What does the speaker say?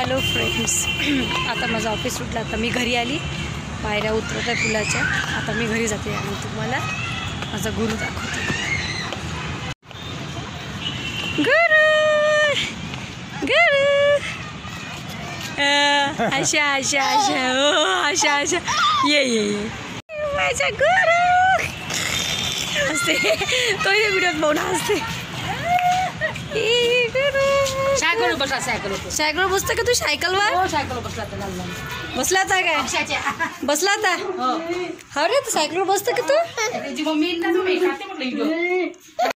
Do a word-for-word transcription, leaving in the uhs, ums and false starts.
Hello friends, आता माझं office सुटलं. आता मी घरी आली, पायऱ्या उतरत आहे पुलाच्या. आता मी घरी जाते आणि तुम्हाला माझा गुरु दाखवते. गुरु गुरु आशा आशा आशा ओ आशा आशा ये ये ये माझा गुरु असते. तो व्हिडिओत पाहून असते. सायकल बसला सायकल सायकल बसता का तू? सायकलवर सायकल बसला बसला होता काय? बसला होता. अरे तू सायकलवर बसता का तू? मम्मी